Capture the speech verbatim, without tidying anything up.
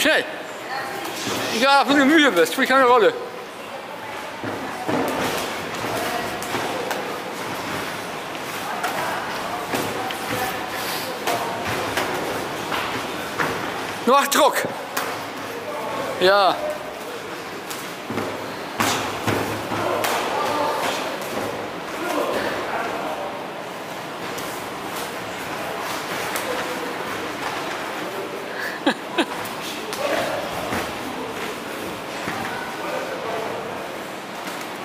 Schnell! Ja, wenn du müde bist, spielt keine Rolle. Nur Druck! Ja.